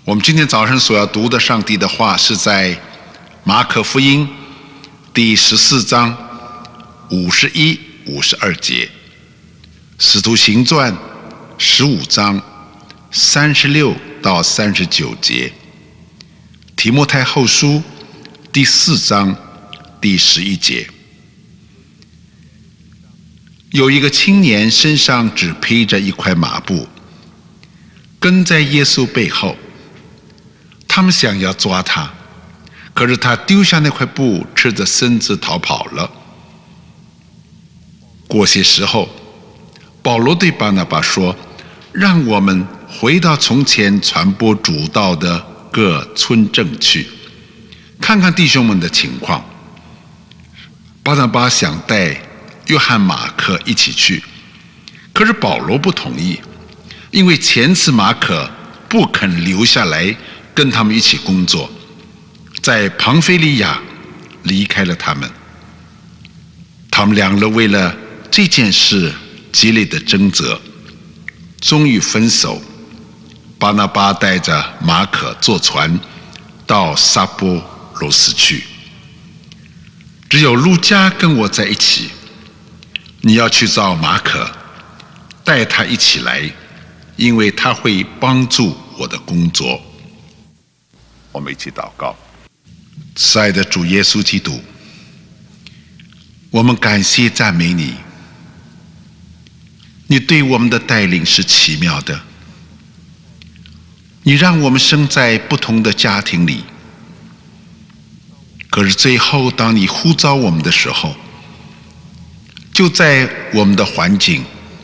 我们今天早上所要读的上帝的话是在马可福音第14章51、52节，使徒行传15章36到39节，提摩太后书第4章第11节。有一个青年身上只披着一块麻布，跟在耶稣背后。他们想要抓他，可是他丢下那块布，赤着身子逃跑了。过些时候，保罗对巴拿巴说：“让我们回到从前传播主道的各村镇去，看看弟兄们的情况。”巴拿巴想带约翰马可一起去，可是保罗不同意，因为前次马可不肯留下来跟他们一起工作，在庞菲利亚离开了他们。他们两人为了这件事激烈的争执，终于分手。巴拿巴带着马可坐船到撒波罗斯去，只有路加跟我在一起。你要去找马可，带他一起来，因为他会帮助我的工作。我们一起祷告。慈爱的主耶稣基督，我们感谢赞美你，你对我们的带领是奇妙的，你让我们生在不同的家庭里，可是最后当你呼召我们的时候，就在我们的环境，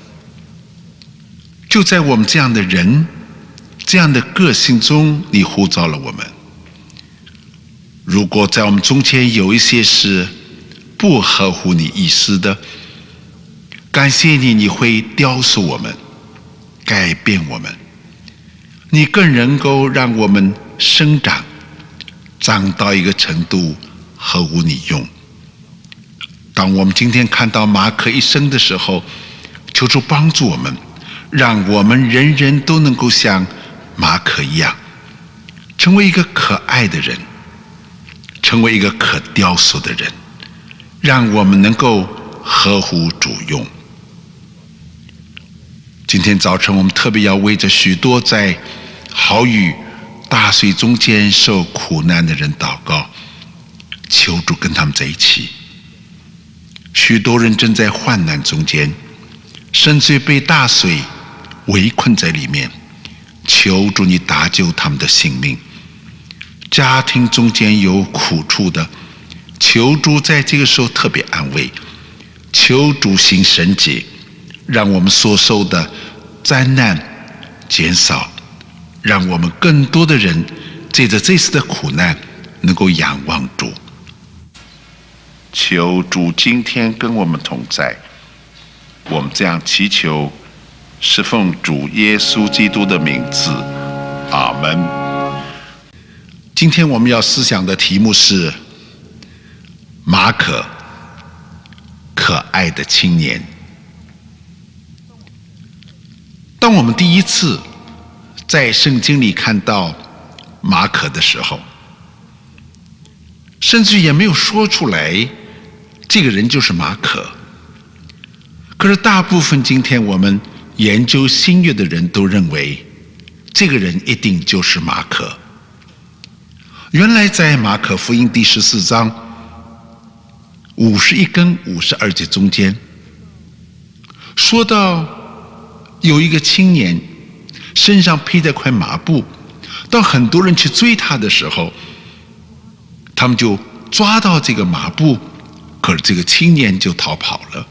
就在我们这样的人这样的个性中，你呼召了我们。如果在我们中间有一些是不合乎你意思的，感谢你，你会雕塑我们，改变我们，你更能够让我们生长，长到一个程度合乎你用。当我们今天看到马可一生的时候，求主帮助我们，让我们人人都能够像马可一样，成为一个可爱的人，成为一个可雕塑的人，让我们能够合乎主用。今天早晨我们特别要为着许多在豪雨大水中间受苦难的人祷告，求主跟他们在一起。许多人正在患难中间，甚至被大水围困在里面，求主你搭救他们的性命。家庭中间有苦处的，求主在这个时候特别安慰，求主行神迹，让我们所受的灾难减少，让我们更多的人借着这次的苦难能够仰望主。求主今天跟我们同在，我们这样祈求，是奉主耶稣基督的名字，阿们。今天我们要思想的题目是马可，可爱的青年。当我们第一次在圣经里看到马可的时候，甚至也没有说出来这个人就是马可，可是大部分今天我们研究新约的人都认为这个人一定就是马可。原来在马可福音第14章51跟52节中间说到，有一个青年身上披着块麻布，当很多人去追他的时候，他们就抓到这个麻布，可是这个青年就逃跑了。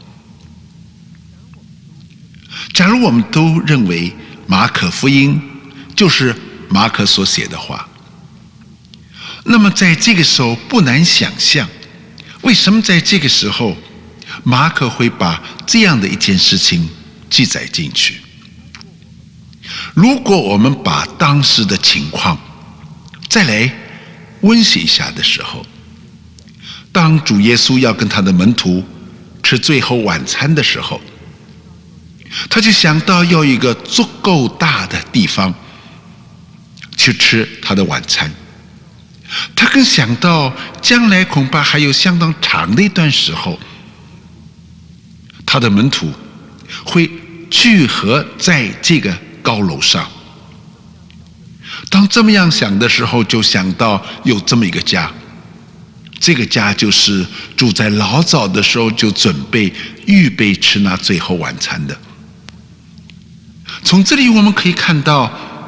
假如我们都认为马可福音就是马可所写的话，那么在这个时候不难想象，为什么在这个时候马可会把这样的一件事情记载进去。如果我们把当时的情况再来温习一下的时候，当主耶稣要跟他的门徒吃最后晚餐的时候，他就想到要一个足够大的地方， 去吃他的晚餐。他更想到将来恐怕还有相当长的一段时候，他的门徒会聚合在这个高楼上。当这么样想的时候，就想到有这么一个家，这个家就是主在老早的时候就准备预备吃那最后晚餐的。从这里我们可以看到，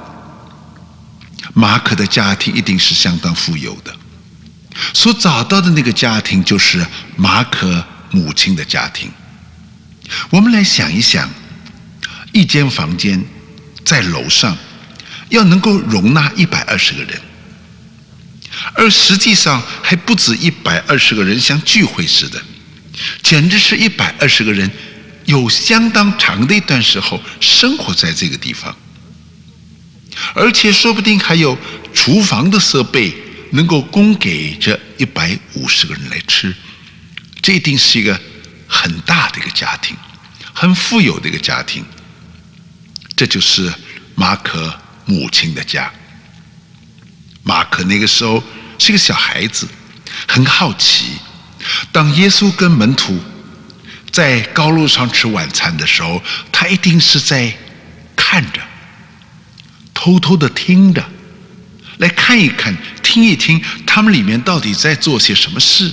马可的家庭一定是相当富有的，所找到的那个家庭就是马可母亲的家庭。我们来想一想，一间房间在楼上要能够容纳120个人，而实际上还不止120个人，像聚会似的，简直是120个人有相当长的一段时候生活在这个地方，而且说不定还有厨房的设备能够供给这150个人来吃。这一定是一个很大的一个家庭，很富有的一个家庭。这就是马可母亲的家。马可那个时候是个小孩子，很好奇，当耶稣跟门徒在高路上吃晚餐的时候，他一定是在看着，偷偷的听着，来看一看，听一听他们里面到底在做些什么事。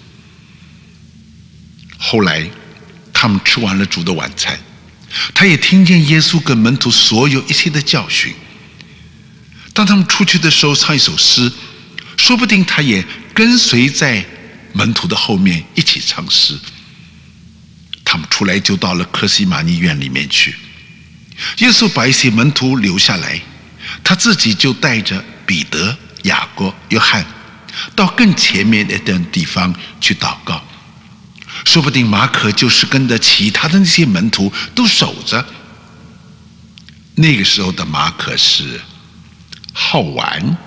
后来他们吃完了主的晚餐，他也听见耶稣跟门徒所有一切的教训。当他们出去的时候唱一首诗，说不定他也跟随在门徒的后面一起唱诗。他们出来就到了客西马尼园里面去，耶稣把一些门徒留下来，他自己就带着彼得、雅各、约翰到更前面的地方去祷告。说不定马可就是跟着其他的那些门徒都守着。那个时候的马可是好玩、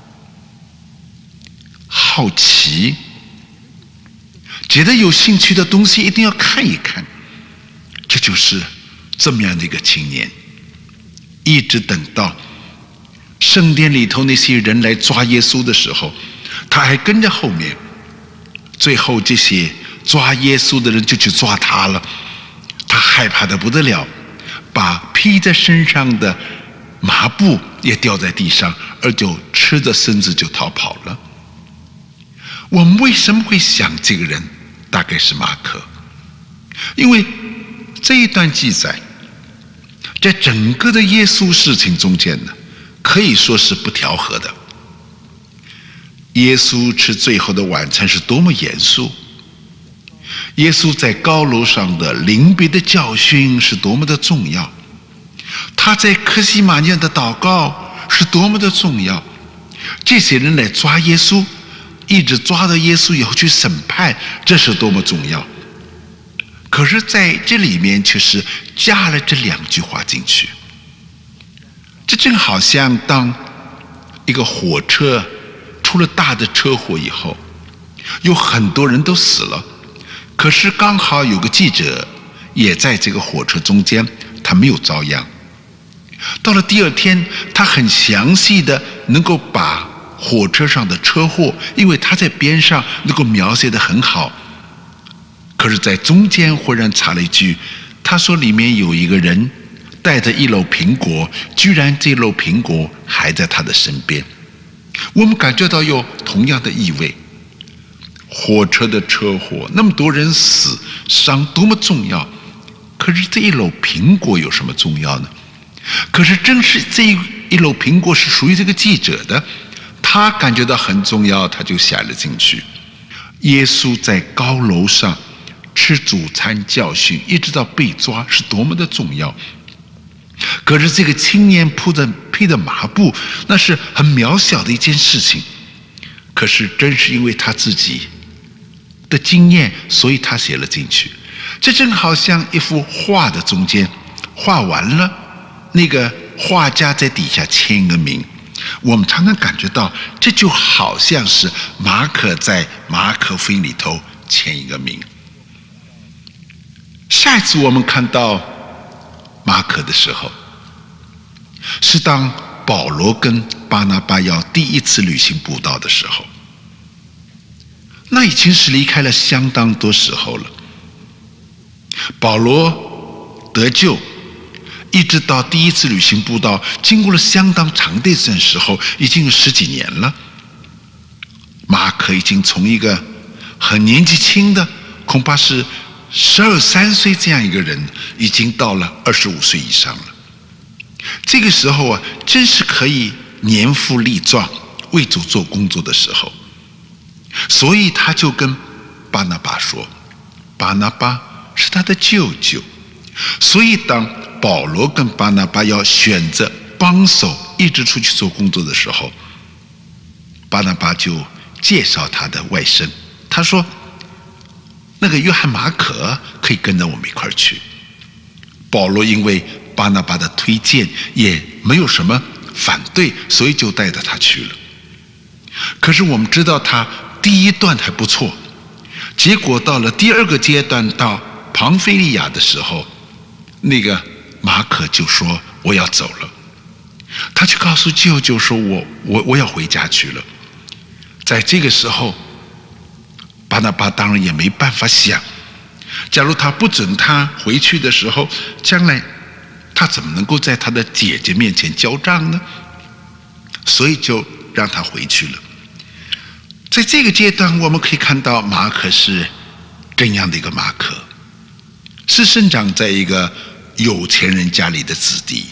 好奇，觉得有兴趣的东西一定要看一看。这就是这么样的一个青年，一直等到圣殿里头那些人来抓耶稣的时候，他还跟着后面。最后这些抓耶稣的人就去抓他了，他害怕得不得了，把披在身上的麻布也掉在地上，而就赤着身子就逃跑了。我们为什么会想这个人大概是马可？因为这一段记载在整个的耶稣事情中间呢，可以说是不调和的。耶稣吃最后的晚餐是多么严肃，耶稣在高楼上的临别的教训是多么的重要，他在客西马尼的祷告是多么的重要。这些人来抓耶稣，一直抓到耶稣以后去审判，这是多么重要。可是在这里面却是加了这2句话进去。这正好像当一个火车出了大的车祸以后，有很多人都死了，可是刚好有个记者也在这个火车中间，他没有遭殃。到了第2天，他很详细的能够把火车上的车祸，因为他在边上能够描写得很好。可是在中间忽然插了一句，他说里面有一个人带着1篓苹果，居然这篓苹果还在他的身边。我们感觉到有同样的意味。火车的车祸，那么多人死伤多么重要，可是这1篓苹果有什么重要呢？可是正是这一篓苹果是属于这个记者的，他感觉到很重要，他就下了进去。耶稣在高楼上吃主餐教训，一直到被抓，是多么的重要。可是这个青年披着麻布，那是很渺小的一件事情。可是正是因为他自己的经验，所以他写了进去。这正好像一幅画的中间，画完了，那个画家在底下签一个名。我们常常感觉到，这就好像是马可在马可福音里头签一个名。下一次我们看到马可的时候，是当保罗跟巴拿巴要第一次旅行布道的时候，那已经是离开了相当多时候了。保罗得救，一直到第一次旅行布道，经过了相当长的一段时候，已经有10几年了。马可已经从一个很年纪轻的，恐怕是12、13岁这样一个人，已经到了25岁以上了。这个时候啊，真是可以年富力壮，为主做工作的时候。所以他就跟巴拿巴说，巴拿巴是他的舅舅。所以当保罗跟巴拿巴要选择帮手一直出去做工作的时候，巴拿巴就介绍他的外甥，他说那个约翰马可可以跟着我们一块儿去。保罗因为巴拿巴的推荐也没有什么反对，所以就带着他去了。可是我们知道他第一段还不错，结果到了第2个阶段，到庞菲利亚的时候，那个马可就说我要走了。他就告诉舅舅说我要回家去了。在这个时候，巴拿巴当然也没办法想，假如他不准他回去的时候，将来他怎么能够在他的姐姐面前交账呢？所以就让他回去了。在这个阶段，我们可以看到马可是怎样的一个马可，是生长在一个有钱人家里的子弟，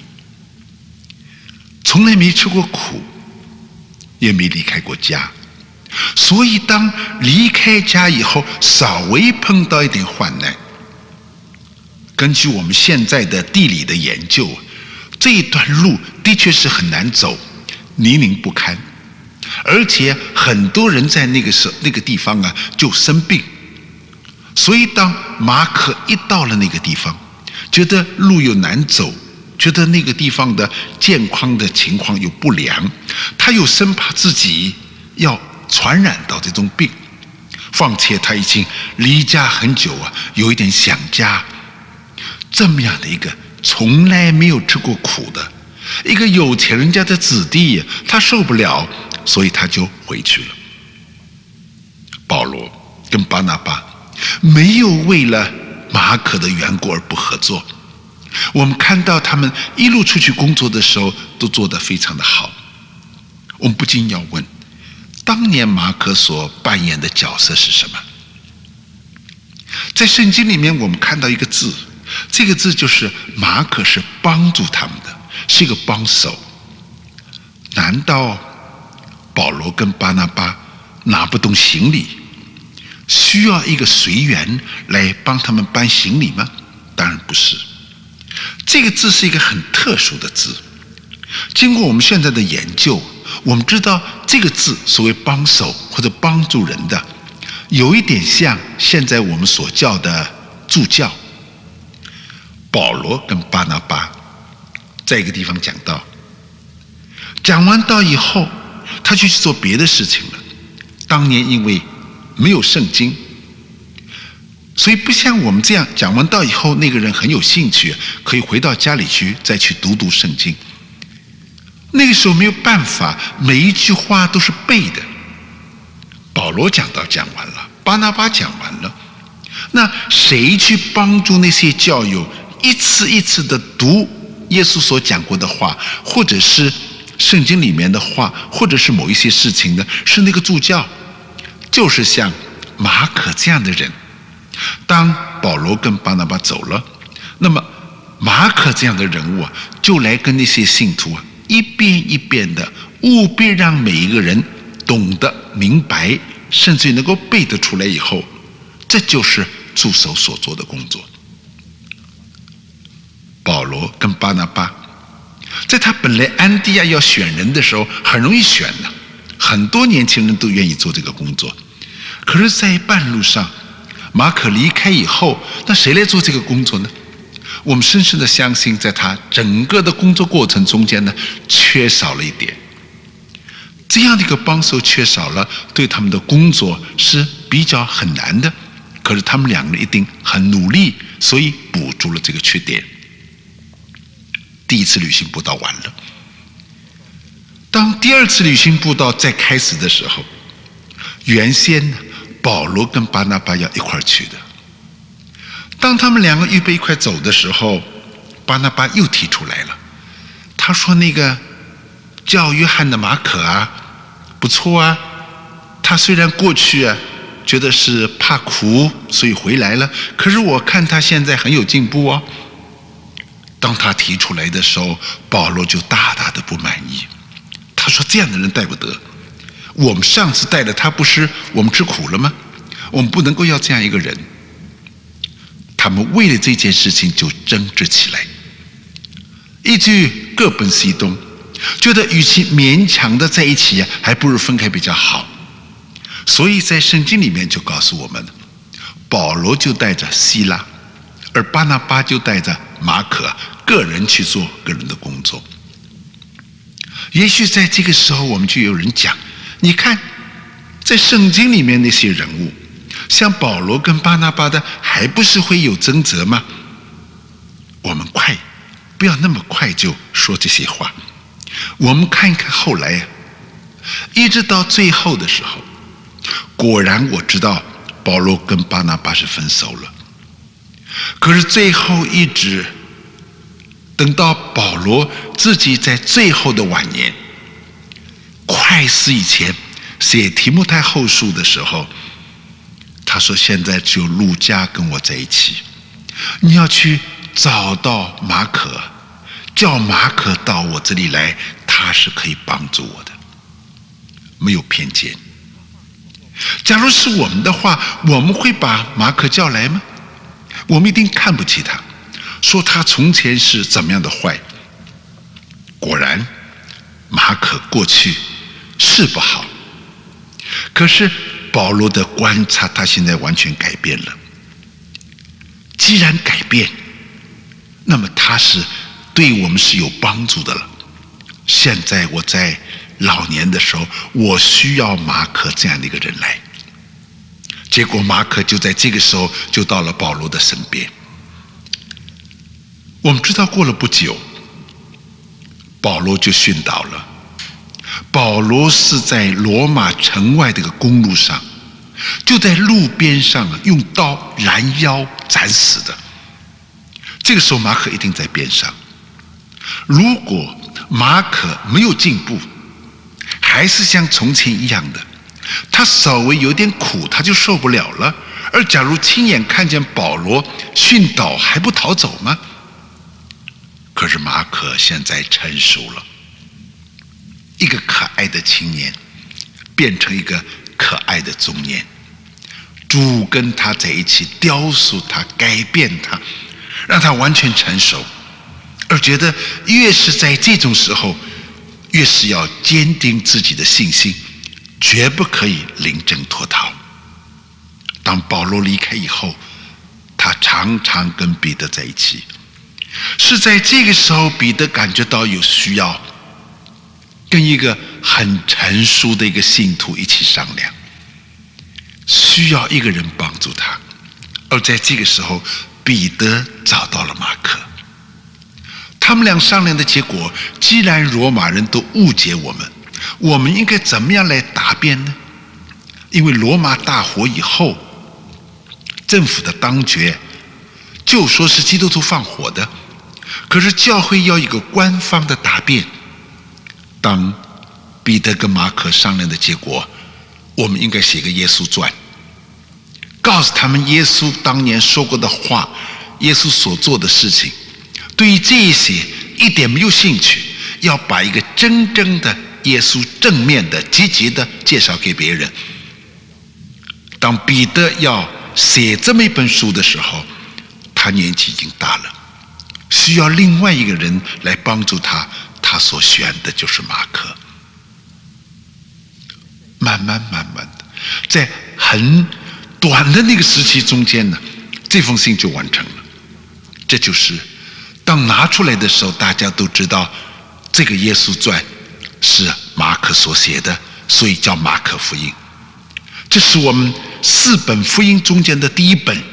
从来没吃过苦，也没离开过家。所以当离开家以后，稍微碰到一点患难，根据我们现在的地理的研究，这一段路的确是很难走，泥泞不堪，而且很多人在那个地方啊就生病。所以当马可一到了那个地方，觉得路又难走，觉得那个地方的健康的情况又不良，他又生怕自己要传染到这种病，况且他已经离家很久啊，有一点想家。这么样的一个从来没有吃过苦的一个有钱人家的子弟，他受不了，所以他就回去了。保罗跟巴拿巴没有为了马可的缘故而不合作，我们看到他们一路出去工作的时候都做得非常的好。我们不禁要问，当年马可所扮演的角色是什么？在圣经里面我们看到一个字，这个字就是马可是帮助他们的，是一个帮手。难道保罗跟巴拿巴拿不动行李，需要一个随员来帮他们搬行李吗？当然不是。这个字是一个很特殊的字，经过我们现在的研究，我们知道这个字所谓帮手或者帮助人的，有一点像现在我们所叫的助教。保罗跟巴拿巴在一个地方讲道，讲完道以后，他就去做别的事情了。当年因为没有圣经，所以不像我们这样讲完道以后，那个人很有兴趣，可以回到家里去再去读圣经。那个时候没有办法，每一句话都是背的。保罗讲道讲完了，巴拿巴讲完了，那谁去帮助那些教友一次一次的读耶稣所讲过的话，或者是圣经里面的话，或者是某一些事情呢？是那个助教，就是像马可这样的人。当保罗跟巴拿巴走了，那么马可这样的人物啊，就来跟那些信徒啊一遍一遍的务必让每一个人懂得明白，甚至于能够背得出来以后，这就是助手所做的工作。保罗跟巴拿巴在他本来安提亚要选人的时候很容易选的，很多年轻人都愿意做这个工作。可是在半路上马可离开以后，那谁来做这个工作呢？我们深深的相信，在他整个的工作过程中间呢，缺少了一点。这样的一个帮手缺少了，对他们的工作是比较很难的。可是他们两个人一定很努力，所以补足了这个缺点。第一次旅行布道完了， 当第二次旅行布道再开始的时候，原先保罗跟巴拿巴要一块儿去的。当他们两个预备一块走的时候，巴拿巴又提出来了，他说那个叫约翰的马可啊，不错啊，他虽然过去啊觉得是怕苦，所以回来了，可是我看他现在很有进步哦。当他提出来的时候，保罗就大大的不满意。他说这样的人带不得，我们上次带了他，不是我们吃苦了吗？我们不能够要这样一个人。他们为了这件事情就争执起来，一句各奔西东，觉得与其勉强的在一起啊，还不如分开比较好。所以在圣经里面就告诉我们，保罗就带着希拉，而巴拿巴就带着马可，个人去做个人的工作。也许在这个时候我们就有人讲，你看在圣经里面那些人物，像保罗跟巴拿巴的，还不是会有争执吗？我们不要那么快就说这些话。我们看一看后来啊，一直到最后的时候，果然我知道保罗跟巴拿巴是分手了。可是最后一直等到保罗自己在最后的晚年，快死以前写提摩太后书的时候，他说现在只有路加跟我在一起，你要去找到马可，叫马可到我这里来，他是可以帮助我的，没有偏见。假如是我们的话，我们会把马可叫来吗？我们一定看不起他，说他从前是怎么样的坏。果然马可过去是不好，可是保罗的观察，他现在完全改变了。既然改变，那么他是对我们是有帮助的了。现在我在老年的时候，我需要马可这样的一个人来。结果马可就在这个时候就到了保罗的身边。我们知道过了不久，保罗就殉道了。保罗是在罗马城外的一个公路上，就在路边上用刀拦腰斩死的。这个时候马可一定在边上。如果马可没有进步，还是像从前一样的，他稍微有点苦他就受不了了。而假如亲眼看见保罗殉道，还不逃走吗？可是马可现在成熟了，一个可爱的青年变成一个可爱的中年，主跟他在一起雕塑他，改变他，让他完全成熟。而觉得越是在这种时候，越是要坚定自己的信心，绝不可以临阵脱逃。当保罗离开以后，他常常跟彼得在一起。是在这个时候，彼得感觉到有需要跟一个很成熟的一个信徒一起商量，需要一个人帮助他。而在这个时候，彼得找到了马可。他们俩商量的结果，既然罗马人都误解我们，我们应该怎么样来答辩呢？因为罗马大火以后，政府的当局就说是基督徒放火的，可是教会要一个官方的答辩。当彼得跟马可商量的结果，我们应该写个耶稣传，告诉他们耶稣当年说过的话，耶稣所做的事情。对于这一些一点没有兴趣，要把一个真正的耶稣正面的积极的介绍给别人。当彼得要写这么一本书的时候，他年纪已经大了，需要另外一个人来帮助他，他所选的就是马可。慢慢的，在很短的那个时期中间呢，这封信就完成了。这就是当拿出来的时候，大家都知道这个耶稣传是马可所写的，所以叫马可福音。这是我们4本福音中间的第1本。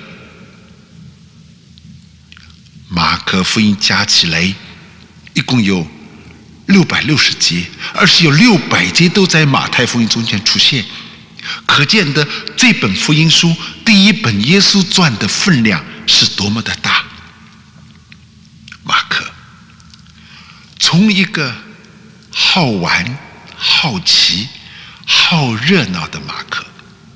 马可福音加起来一共有 660节，而是有600节都在马太福音中间出现，可见的这本福音书第一本耶稣传的分量是多么的大。马可从一个好玩、好奇、好热闹的马可，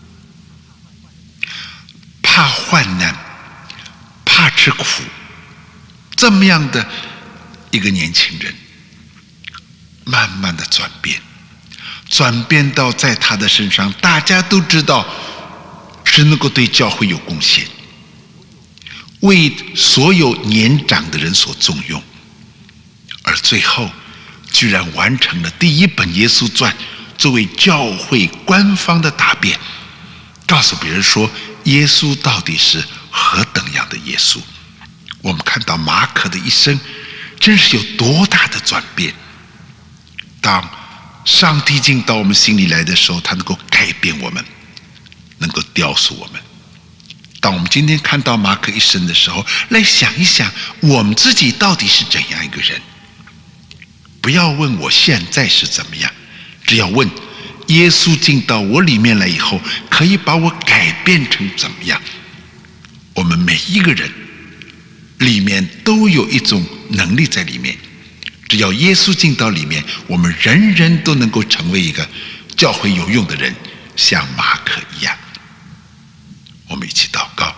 怕患难、怕吃苦，这么样的一个年轻人，慢慢的转变到在他的身上，大家都知道是能够对教会有贡献，为所有年长的人所重用，而最后居然完成了第一本耶稣传，作为教会官方的答辩，告诉别人说耶稣到底是何等样的耶稣。我们看到马可的一生真是有多大的转变。当上帝进到我们心里来的时候，他能够改变我们，能够雕塑我们。当我们今天看到马可一生的时候，来想一想我们自己到底是怎样一个人。不要问我现在是怎么样，只要问耶稣进到我里面来以后，可以把我改变成怎么样。我们每一个人里面都有一种能力在里面，只要耶稣进到里面，我们人人都能够成为一个教会有用的人，像马可一样。我们一起祷告。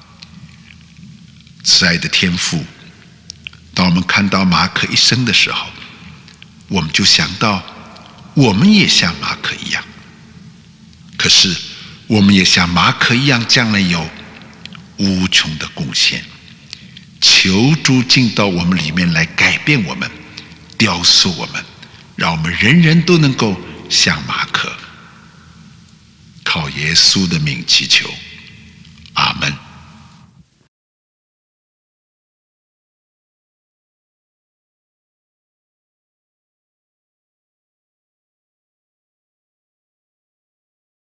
慈爱的天父，当我们看到马可一生的时候，我们就想到我们也像马可一样，可是我们也像马可一样，将来有无穷的贡献。求主进到我们里面来改变我们，雕塑我们，让我们人人都能够像马可。靠耶稣的名祈求。